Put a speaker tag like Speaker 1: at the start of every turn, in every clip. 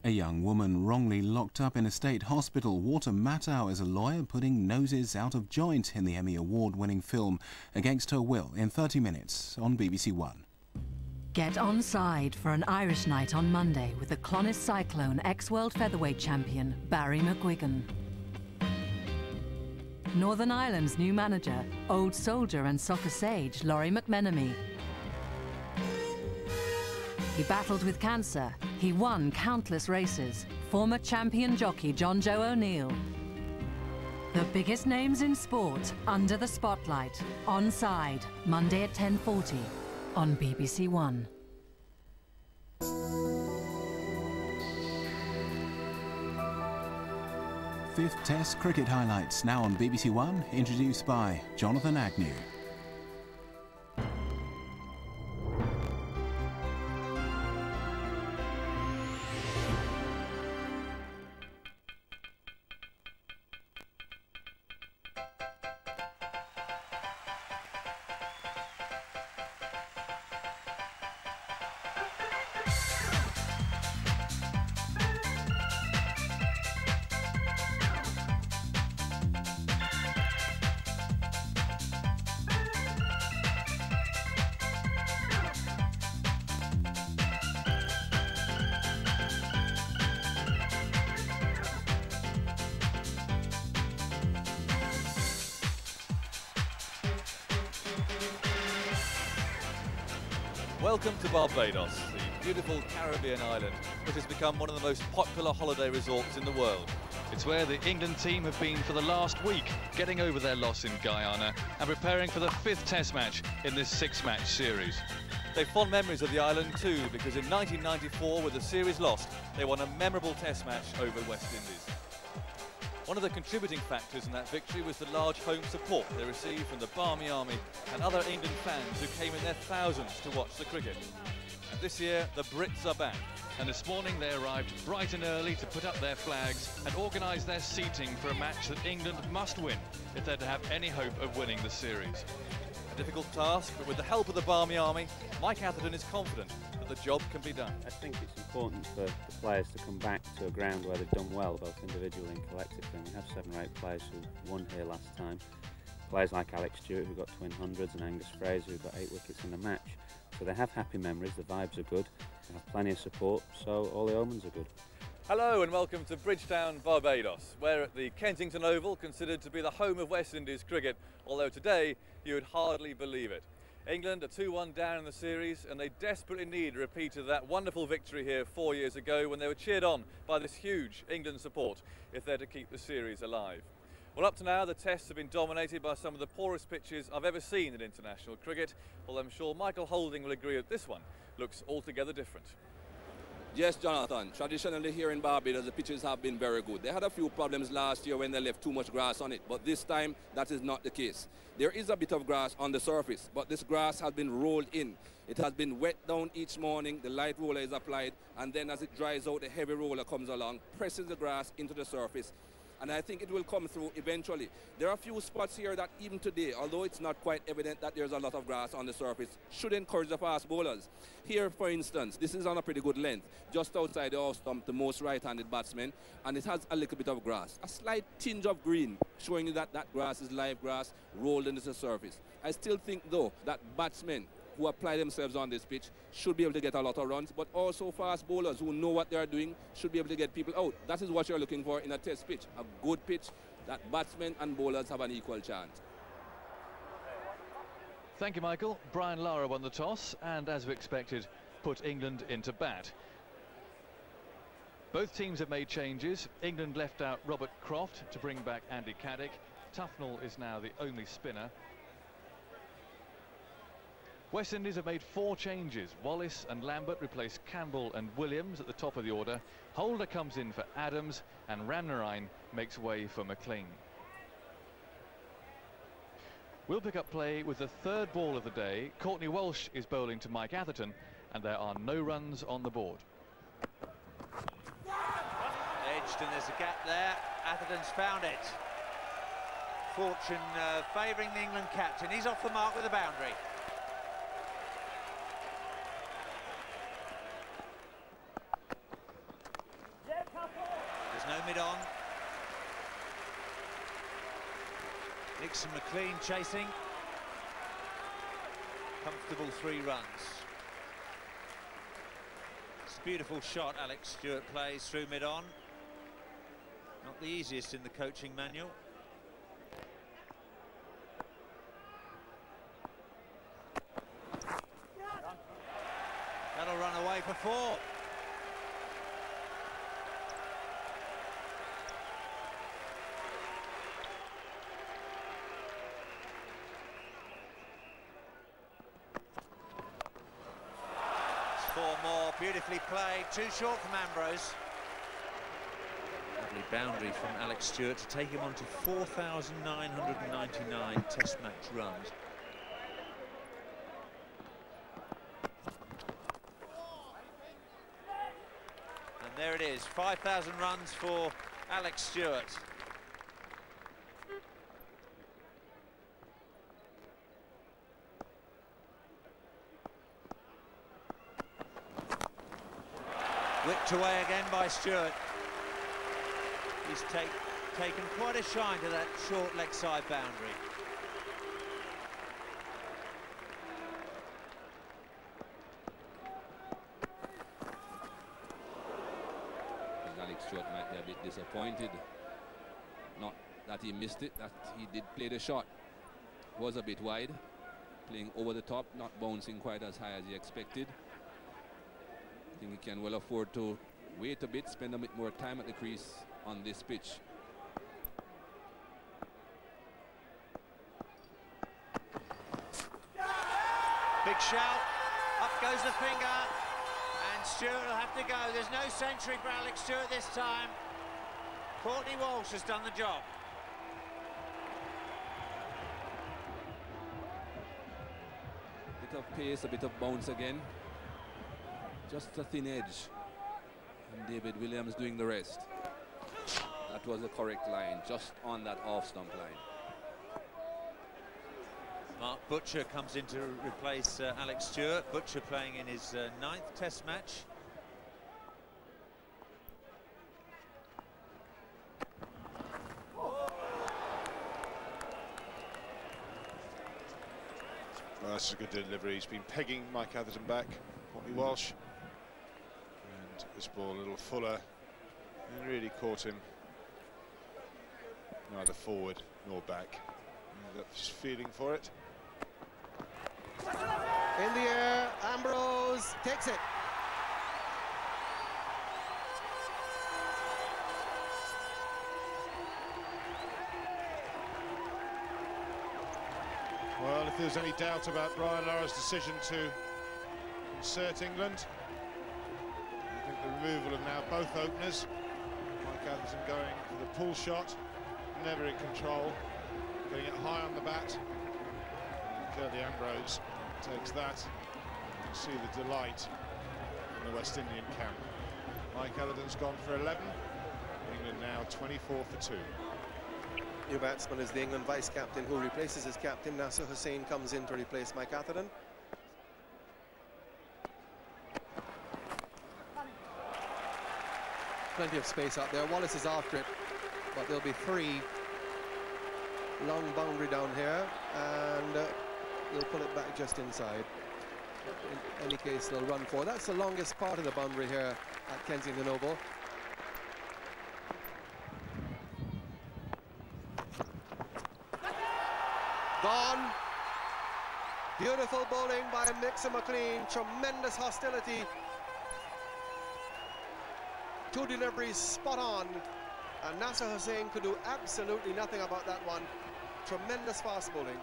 Speaker 1: A young woman wrongly locked up in a state hospital. Walter Matthau is a lawyer putting noses out of joint in the Emmy Award-winning film Against Her Will in 30 minutes on BBC One.
Speaker 2: Get on side for an Irish night on Monday with the Clonus Cyclone ex-world featherweight champion Barry McGuigan. Northern Ireland's new manager, old soldier and soccer sage Laurie McMenemy. He battled with cancer. He won countless races. Former champion jockey John Joe O'Neill. The biggest names in sport under the spotlight. On Side, Monday at 10:40 on BBC One.
Speaker 1: Fifth Test cricket highlights now on BBC One, introduced by Jonathan Agnew.
Speaker 3: Welcome to Barbados, the beautiful Caribbean island, which has become one of the most popular holiday resorts in the world.
Speaker 4: It's where the England team have been for the last week, getting over their loss in Guyana and preparing for the fifth Test match in this six-match series.
Speaker 3: They've fond memories of the island too, because in 1994, with the series lost, they won a memorable Test match over West Indies. One of the contributing factors in that victory was the large home support they received from the Barmy Army and other England fans who came in their thousands to watch the cricket. And this year, the Brits are back.
Speaker 4: And this morning they arrived bright and early to put up their flags and organise their seating for a match that England must win if they're to have any hope of winning the series.
Speaker 3: A difficult task, but with the help of the Barmy Army, Mike Atherton is confident that the job can be done.
Speaker 5: I think it's important for the players to come back to a ground where they've done well, both individually and collectively. And we have 7 or 8 players who won here last time. Players like Alex Stewart, who got twin hundreds, and Angus Fraser, who got 8 wickets in the match. So they have happy memories, the vibes are good, they have plenty of support, so all the omens are good.
Speaker 3: Hello and welcome to Bridgetown, Barbados. We're at the Kensington Oval, considered to be the home of West Indies cricket, although today you would hardly believe it. England are 2-1 down in the series and they desperately need a repeat of that wonderful victory here 4 years ago when they were cheered on by this huge England support if they're to keep the series alive. Well, up to now the tests have been dominated by some of the poorest pitches I've ever seen in international cricket, although I'm sure Michael Holding will agree that this one looks altogether different.
Speaker 6: Yes, Jonathan. Traditionally here in Barbados, the pitches have been very good. They had a few problems last year when they left too much grass on it, but this time that is not the case. There is a bit of grass on the surface, but this grass has been rolled in. It has been wet down each morning, the light roller is applied, and then as it dries out, the heavy roller comes along, presses the grass into the surface, and I think it will come through eventually. There are a few spots here that even today, although it's not quite evident that there's a lot of grass on the surface, should encourage the fast bowlers. Here, for instance, this is on a pretty good length, just outside the off stump, the most right-handed batsman, and it has a little bit of grass, a slight tinge of green, showing you that that grass is live grass rolled into the surface. I still think, though, that batsmen who apply themselves on this pitch should be able to get a lot of runs, but also fast bowlers who know what they are doing should be able to get people out. That is what you're looking for in a test pitch, a good pitch that batsmen and bowlers have an equal chance.
Speaker 4: Thank you, Michael. Brian Lara won the toss and, as we expected, put England into bat. Both teams have made changes. England left out Robert Croft to bring back Andy Caddick. Tufnell is now the only spinner. West Indies have made 4 changes. Wallace and Lambert replace Campbell and Williams at the top of the order. Holder comes in for Adams and Ramnarine makes way for McLean. We'll pick up play with the 3rd ball of the day. Courtney Walsh is bowling to Mike Atherton and there are no runs on the board.
Speaker 7: Edged and there's a gap there. Atherton's found it. Fortune favouring the England captain. He's off the mark with a boundary. mid-on. Nixon McLean chasing. Comfortable 3 runs. It's a beautiful shot Alex Stewart plays through mid-on. Not the easiest in the coaching manual. That'll run away for 4. It's 4 more, beautifully played, too short from Ambrose. Lovely boundary from Alex Stewart to take him on to 4,999 test match runs. And there it is, 5,000 runs for Alex Stewart. Whipped away again by Stewart. He's taken quite a shine to that short leg side boundary.
Speaker 6: Alex Stewart might be a bit disappointed. Not that he missed it, that he did play the shot. Was a bit wide, playing over the top, not bouncing quite as high as he expected. I think he can well afford to wait a bit, spend a bit more time at the crease on this pitch.
Speaker 7: Big shout, up goes the finger, and Stewart will have to go. There's no century for Alex Stewart this time. Courtney Walsh has done the job.
Speaker 6: Bit of pace, a bit of bounce again. Just a thin edge. And David Williams doing the rest. That was the correct line, just on that off-stump line.
Speaker 7: Mark Butcher comes in to replace Alex Stewart. Butcher playing in his 9th test match.
Speaker 8: Well, that's a good delivery. He's been pegging Mike Atherton back, Courtney Walsh. And this ball a little fuller and really caught him neither forward nor back. That's feeling for it.
Speaker 9: In the air, Ambrose takes it.
Speaker 8: Well, if there's any doubt about Brian Lara's decision to insert England, I think the removal of now both openers, Mike Atherton going for the pull shot, never in control, getting it high on the bat. And Curly Ambrose takes that. You can see the delight in the West Indian camp. Mike Atherton's gone for 11. England now 24 for 2.
Speaker 9: New batsman is the England vice-captain who replaces his captain. Nasser Hussain comes in to replace Mike Atherton. Plenty of space out there. Wallace is after it, but there'll be 3. Long boundary down here, and they'll pull it back just inside. In any case, they'll run 4. That's the longest part of the boundary here at Kensington Oval. Gone. Beautiful bowling by Nixon McLean. Tremendous hostility. 2 deliveries spot on. And Nasser Hussain could do absolutely nothing about that one. Tremendous fast bowling.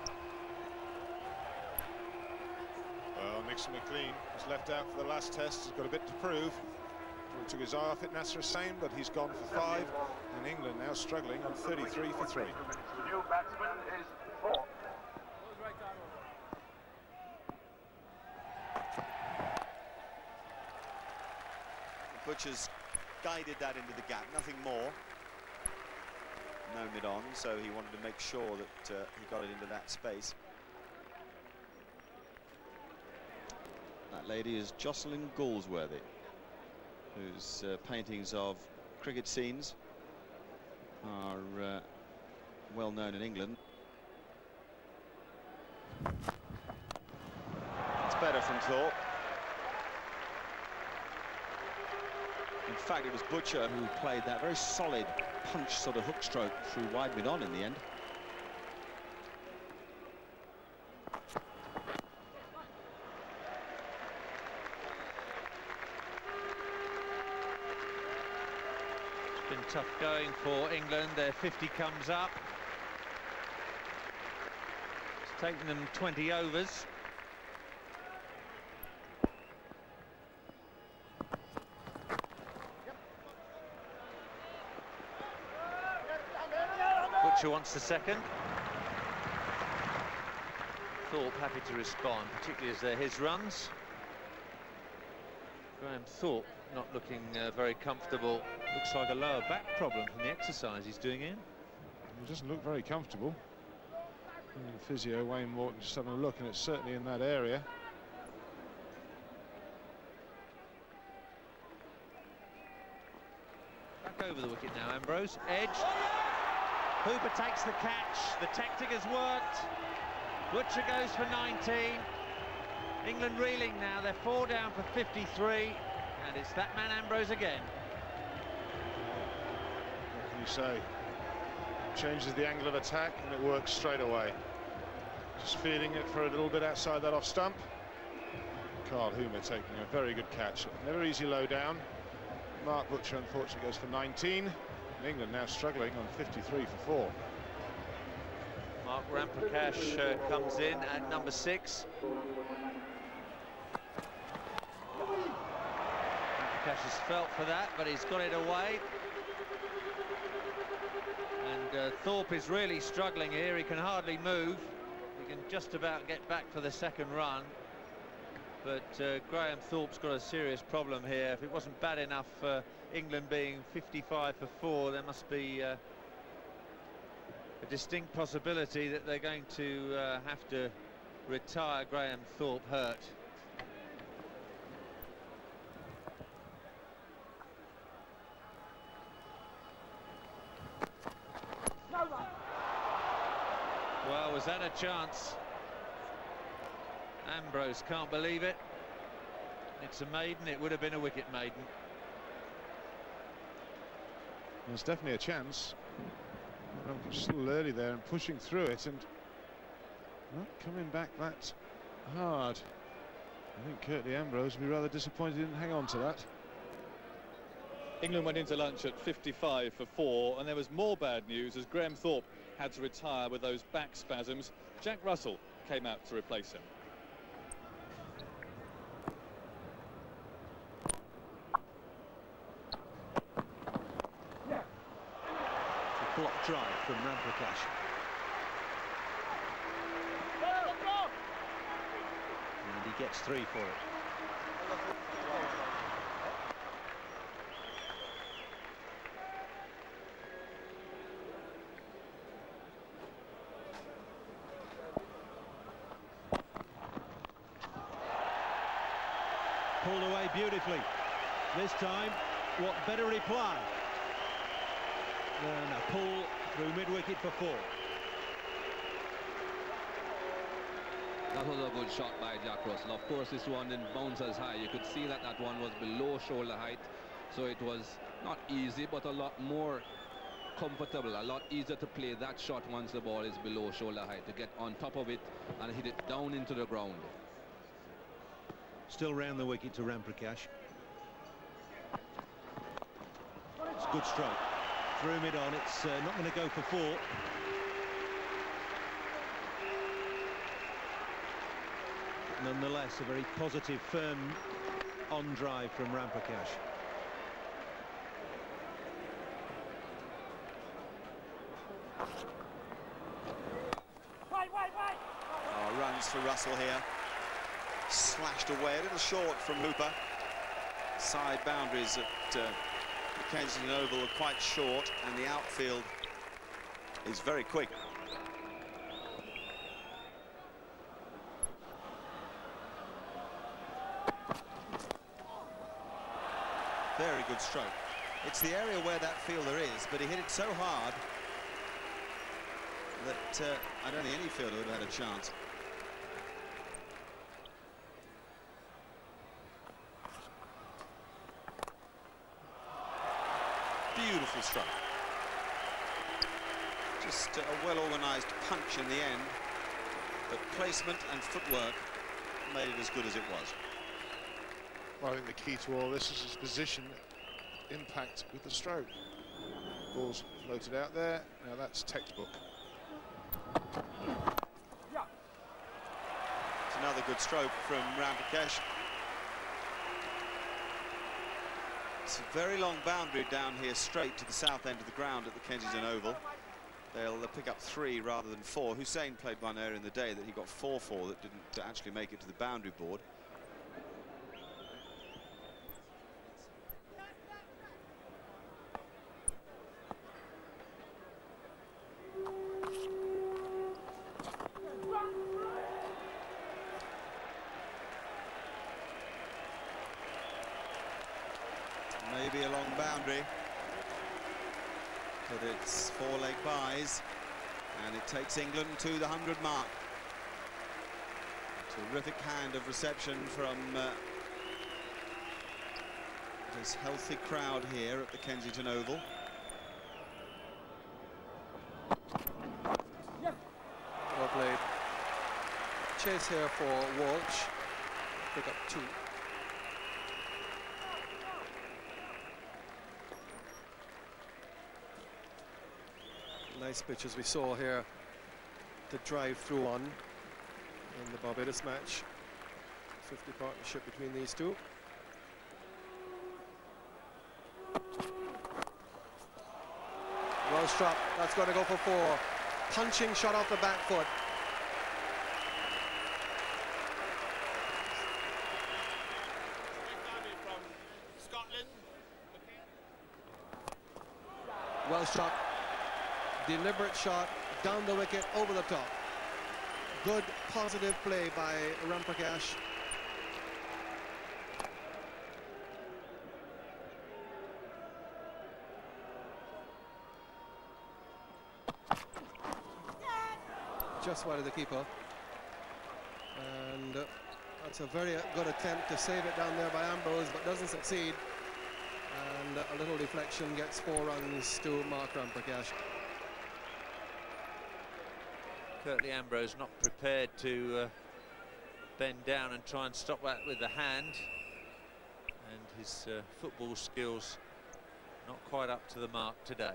Speaker 8: Well, Nixon McLean was left out for the last test. He's got a bit to prove. He took his eye off it, Nasser Hussain, but he's gone for 5. And England now struggling on 33 for 3.
Speaker 10: The new batsman is 4.
Speaker 11: Butcher's guided that into the gap, nothing more. No mid-on, so he wanted to make sure that he got it into that space. That lady is Jocelyn Galsworthy, whose paintings of cricket scenes are well known in England. It's better from Thorpe. In fact, it was Butcher who played that very solid punch sort of hook stroke through wide mid-on in the end.
Speaker 7: It's been tough going for England. Their 50 comes up. It's taken them 20 overs. Butcher wants the second. Thorpe happy to respond, particularly as they're his runs. Graham Thorpe not looking very comfortable. Looks like a lower back problem from the exercise he's doing in.
Speaker 8: He doesn't look very comfortable. And physio Wayne Morton just having a look, and it's certainly in that area.
Speaker 7: Back over the wicket now, Ambrose. Edge. Hooper takes the catch. The tactic has worked. Butcher goes for 19. England reeling now. They're 4 down for 53. And it's that man Ambrose again.
Speaker 8: What can you say? Changes the angle of attack and it works straight away. Just feeding it for a little bit outside that off stump. Carl Hoomer taking a very good catch. Never easy low down. Mark Butcher unfortunately goes for 19. England now struggling on 53 for 4.
Speaker 7: Mark Ramprakash comes in at number 6. Ramprakash has felt for that, but he's got it away. And Thorpe is really struggling here. He can hardly move. He can just about get back for the second run. But Graham Thorpe's got a serious problem here. If it wasn't bad enough for England being 55 for 4, there must be a distinct possibility that they're going to have to retire Graham Thorpe hurt. Well, was that a chance? Ambrose can't believe it. It's a maiden. It would have been a wicket maiden.
Speaker 8: There's definitely a chance. Just a little early there and pushing through it and not coming back that hard. I think Curtly Ambrose would be rather disappointed he didn't hang on to that.
Speaker 3: England went into lunch at 55 for 4, and there was more bad news as Graham Thorpe had to retire with those back spasms. Jack Russell came out to replace him.
Speaker 12: Block drive from Ramprakash. And he gets 3 for it. Pulled away beautifully. This time, what better reply than a pull through mid-wicket for 4.
Speaker 13: That was a good shot by Jack Russell. Of course, this one didn't bounce as high. You could see that that one was below shoulder height, so it was not easy, but a lot more comfortable, a lot easier to play that shot once the ball is below shoulder height, to get on top of it and hit it down into the ground.
Speaker 12: Still round the wicket to Ramprakash. It's a good stroke. Through mid-on, it's not going to go for 4. Nonetheless, a very positive, firm on drive from Ramprakash.
Speaker 11: Oh, runs for Russell here. Slashed away, a little short from Hooper. Side boundaries at the Kensington Oval are quite short, and the outfield is very quick. Very good stroke. It's the area where that fielder is, but he hit it so hard that I don't think any fielder would have had a chance. Beautiful strike. Just a well-organised punch in the end, but placement and footwork made it as good as it was.
Speaker 8: Well, I think the key to all this is his position, impact with the stroke. Ball's floated out there. Now that's textbook.
Speaker 11: It's another good stroke from Ramprakash. It's a very long boundary down here, straight to the south end of the ground at the Kensington Oval. They'll pick up 3 rather than 4. Hussain played one earlier in the day that he got 4-4 that didn't actually make it to the boundary board. Maybe a long boundary, but it's 4-leg byes, and it takes England to the 100 mark. Terrific hand of reception from this healthy crowd here at the Kensington Oval.
Speaker 9: Well played. Chase here for Walsh. Pick up 2. Nice pitch as we saw here to drive through one in the Barbados match. 50 partnership between these two. Well struck. That's going to go for 4. Punching shot off the back foot. Well struck. Deliberate shot down the wicket, over the top. Good, positive play by Ramprakash. Just wide of the keeper. And that's a very good attempt to save it down there by Ambrose, but doesn't succeed. And a little deflection gets 4 runs to Mark Ramprakash.
Speaker 7: Curtly Ambrose not prepared to bend down and try and stop that with the hand, and his football skills not quite up to the mark today.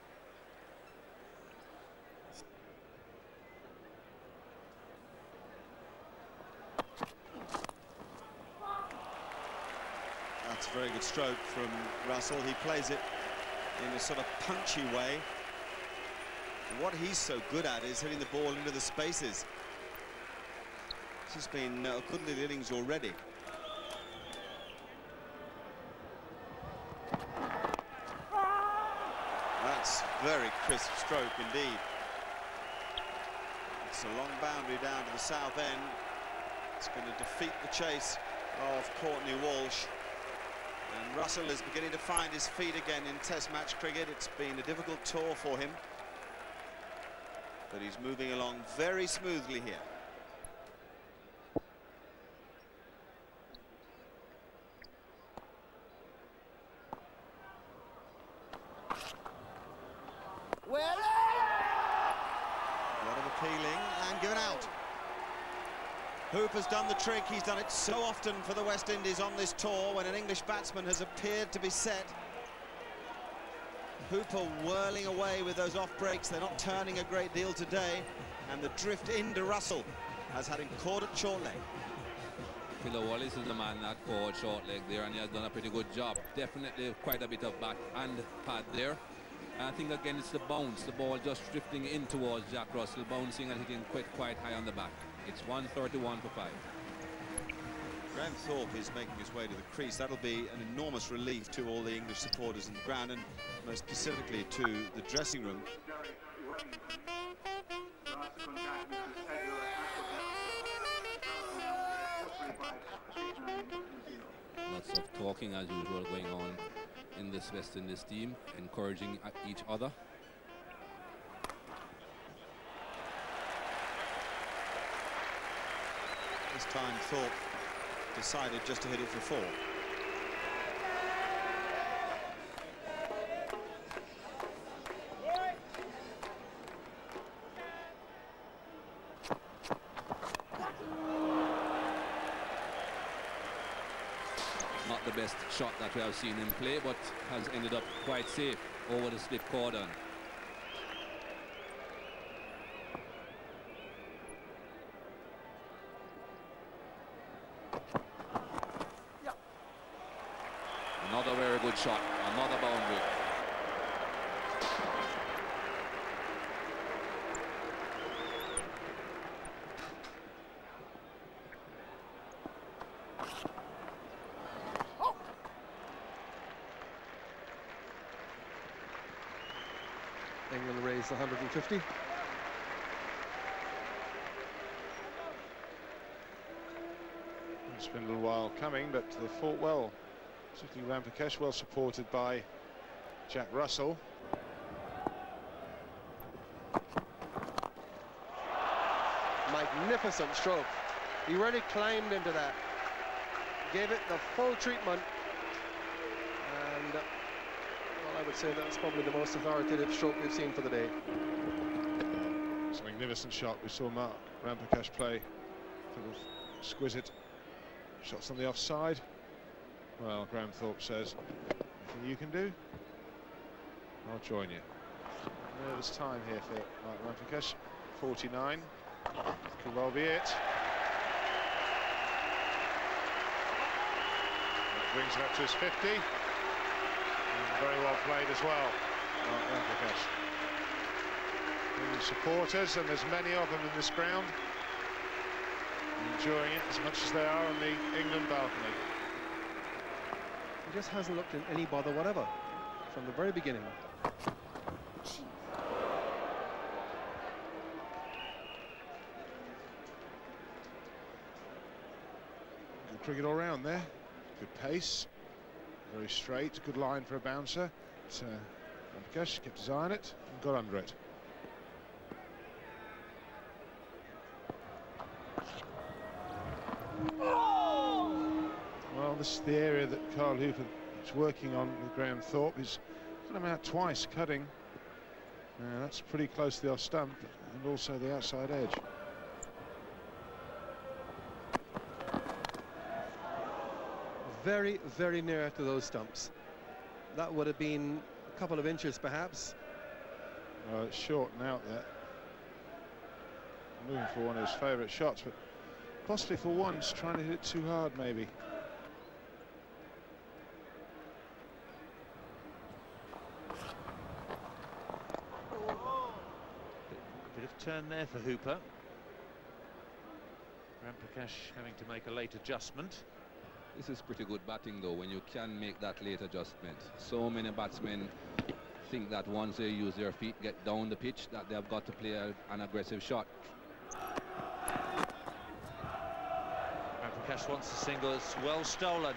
Speaker 11: That's a very good stroke from Russell. He plays it in a sort of punchy way. What he's so good at is hitting the ball into the spaces. This has been a good little innings already. That's very crisp stroke indeed. It's a long boundary down to the south end. It's going to defeat the chase of Courtney Walsh. And Russell is beginning to find his feet again in Test match cricket. It's been a difficult tour for him, but he's moving along very smoothly here.
Speaker 14: Well,
Speaker 11: a lot of appealing and given out. Hooper's done the trick. He's done it so often for the West Indies on this tour when an English batsman has appeared to be set. Hooper whirling away with those off breaks. They're not turning a great deal today, and the drift into Russell has had him caught at short leg.
Speaker 13: Philo Wallace is the man that caught short leg there, and he has done a pretty good job. Definitely quite a bit of back and pad there. And I think again it's the bounce, the ball just drifting in towards Jack Russell, bouncing and hitting quite high on the back. It's 131 for 5.
Speaker 11: Graham Thorpe is making his way to the crease. That'll be an enormous relief to all the English supporters in the ground, and most specifically to the dressing room.
Speaker 13: Lots of talking as usual going on
Speaker 6: in this West Indies team, encouraging each other.
Speaker 11: This time Thorpe decided just to hit it for 4.
Speaker 6: Not the best shot that we have seen him play, but has ended up quite safe over the slip cordon. Another very good shot, another boundary.
Speaker 9: England raised 150.
Speaker 8: It's been a little while coming, but they fought well. Particularly Ramprakash, well supported by Jack Russell.
Speaker 9: Magnificent stroke. He really climbed into that. Gave it the full treatment. And well, I would say that's probably the most authoritative stroke we've seen for the day.
Speaker 8: It's a magnificent shot. We saw Mark Ramprakash play sort of exquisite shots on the offside. Well, Graham Thorpe says, anything you can do, I'll join you. There's time here for Mark Ramprakash. 49. Could well be it. That brings him up to his 50. And very well played as well, Mark Ramprakash. The supporters, and there's many of them in this ground, enjoying it as much as they are on the England balcony.
Speaker 9: He just hasn't looked in any bother whatever from the very beginning.
Speaker 8: Good cricket all round there. Good pace, very straight, good line for a bouncer. Ramprakash kept his eye on it and got under it. Well, this is the area that Carl Hooper is working on with Graham Thorpe. He's got him out twice, cutting. That's pretty close to the off stump and also the outside edge.
Speaker 9: Very, very near to those stumps. That would have been a couple of inches, perhaps.
Speaker 8: Well, it's short and out there. Moving for one of his favourite shots, but possibly for once trying to hit it too hard, maybe.
Speaker 7: Bit of turn there for Hooper. Ramprakash having to make a late adjustment.
Speaker 6: This is pretty good batting, though, when you can make that late adjustment. So many batsmen think that once they use their feet, get down the pitch, that they have got to play an aggressive shot.
Speaker 7: Ramprakash wants the single. It's well stolen.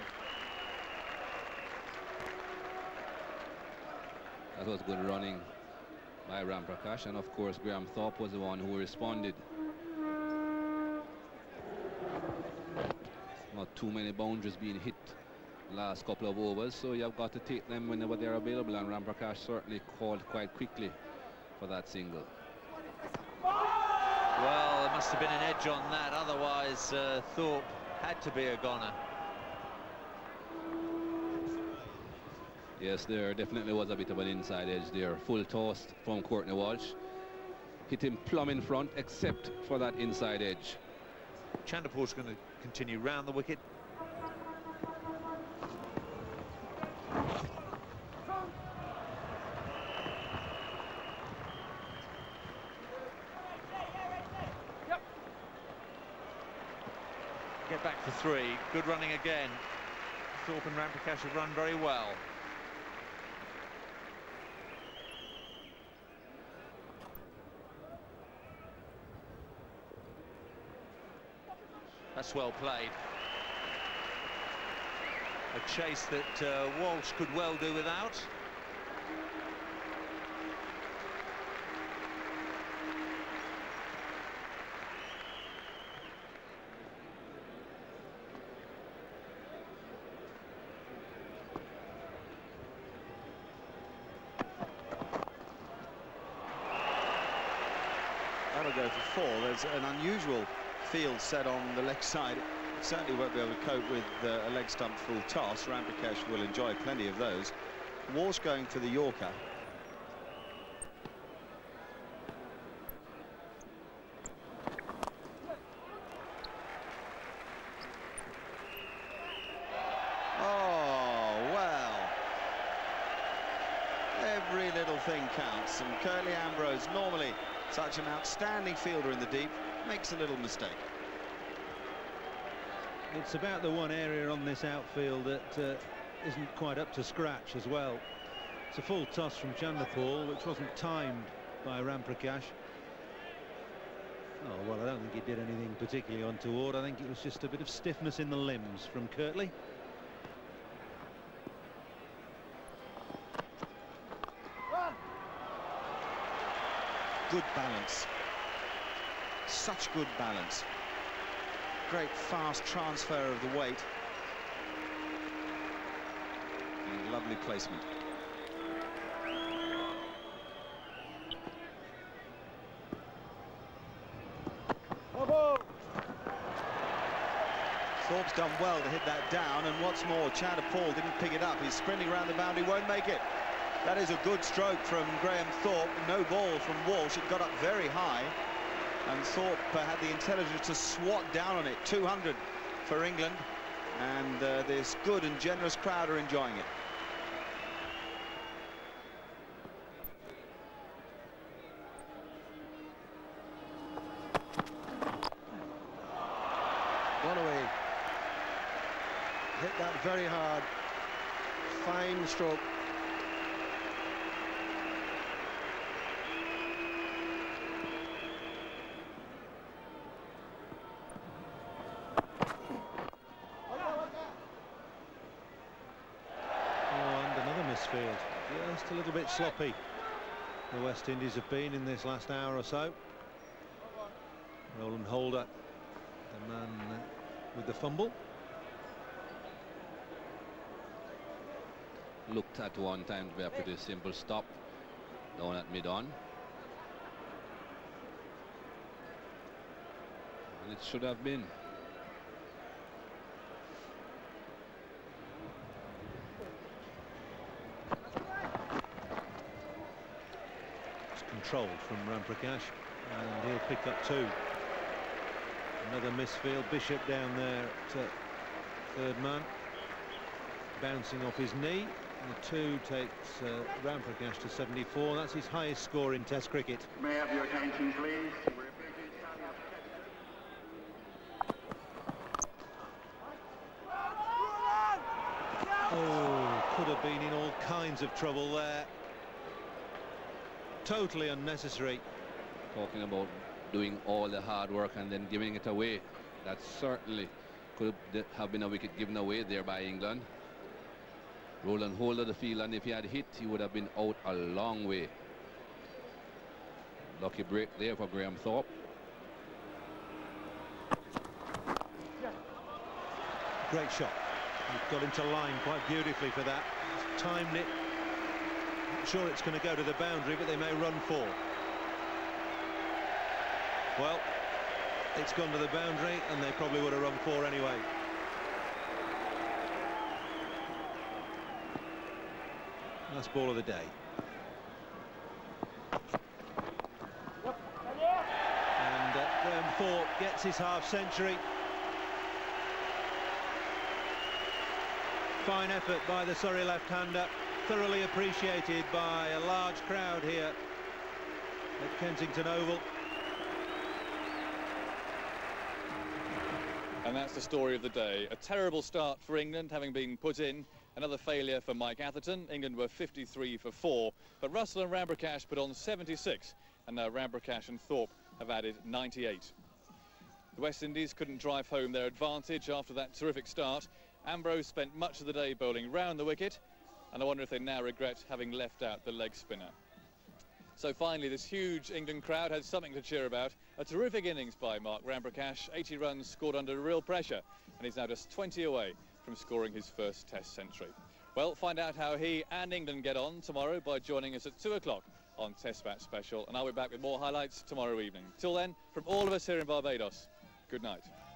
Speaker 6: That was good running by Ramprakash, and of course Graham Thorpe was the one who responded. Not too many boundaries being hit last couple of overs, so you have got to take them whenever they're available, and Ramprakash certainly called quite quickly for that single.
Speaker 7: Well, there must have been an edge on that, otherwise Thorpe had to be a goner.
Speaker 6: Yes, there definitely was a bit of an inside edge there. Full toss from Courtney Walsh. Hit him plumb in front, except for that inside edge.
Speaker 7: Chanderpaul's going to continue round the wicket. Get back for 3. Good running again. Thorpe and Ramprakash have run very well. That's well played. A chase that Walsh could well do without.
Speaker 11: That'll go for 4. There's an unusual field set on the leg side. It certainly won't be able to cope with a leg stump full toss. Ramprakash will enjoy plenty of those. Walsh going for the Yorker. Oh, well. Every little thing counts, and Curtly Ambrose, normally such an outstanding fielder in the deep, makes a little mistake.
Speaker 12: It's about the one area on this outfield that isn't quite up to scratch as well. It's a full toss from Chanderpaul, which wasn't timed by Ramprakash. Oh, well, I don't think he did anything particularly untoward. I think it was just a bit of stiffness in the limbs from Curtly.
Speaker 11: Good balance. Such good balance. Great fast transfer of the weight. And lovely placement. Thorpe's done well to hit that down, and what's more, Chanderpaul didn't pick it up. He's sprinting around the boundary, won't make it. That is a good stroke from Graham Thorpe. No ball from Walsh. It got up very high, and Thorpe had the intelligence to swat down on it. 200 for England, and this good and generous crowd are enjoying it.
Speaker 9: One away. Hit that very hard. Fine stroke.
Speaker 12: Just a little bit sloppy the West Indies have been in this last hour or so. Roland Holder, the man with the fumble.
Speaker 13: Looked at one time to be a pretty simple stop down at mid-on, and it should have been.
Speaker 12: Controlled from Ramprakash, and he'll pick up 2. Another misfield. Bishop down there at third man, bouncing off his knee. And the 2 takes Ramprakash to 74. That's his highest score in Test cricket.
Speaker 10: May I have your attention, please?
Speaker 12: Oh, could have been in all kinds of trouble there. Totally unnecessary.
Speaker 13: Talking about doing all the hard work and then giving it away. That certainly could have been a wicket given away there by England. Roland Holder the field, and if he had hit, he would have been out a long way. Lucky break there for Graham Thorpe.
Speaker 12: Great shot. He got into line quite beautifully for that. He's timed it. Not sure it's going to go to the boundary, but they may run 4. Well, it's gone to the boundary, and they probably would have run 4 anyway. Last ball of the day. And Graham Thorpe gets his half-century. Fine effort by the Surrey left-hander, thoroughly appreciated by a large crowd here at Kensington Oval.
Speaker 3: And that's the story of the day. A terrible start for England, having been put in. Another failure for Mike Atherton. England were 53 for 4, but Russell and Ramprakash put on 76, and now Ramprakash and Thorpe have added 98. The West Indies couldn't drive home their advantage after that terrific start, Ambrose spent much of the day bowling round the wicket, and I wonder if they now regret having left out the leg spinner. So finally, this huge England crowd had something to cheer about. A terrific innings by Mark Ramprakash, 80 runs scored under real pressure, and he's now just 20 away from scoring his first Test century. Well, find out how he and England get on tomorrow by joining us at 2 o'clock on Test Match Special, and I'll be back with more highlights tomorrow evening. Till then, from all of us here in Barbados, good night.